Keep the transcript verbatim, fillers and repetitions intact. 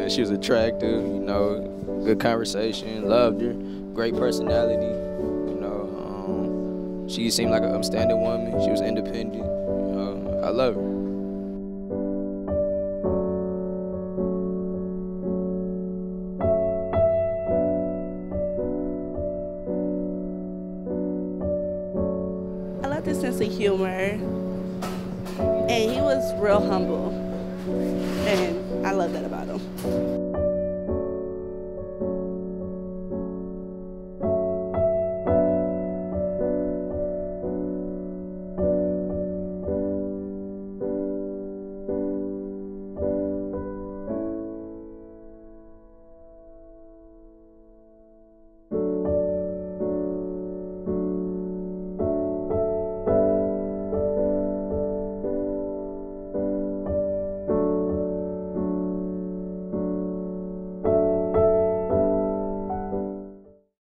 saying? She was attractive, you know, good conversation, loved her, great personality, you know. Um, she seemed like an upstanding woman. She was independent, you know. I love her. I love his sense of humor, and he was real humble, and I love that about him.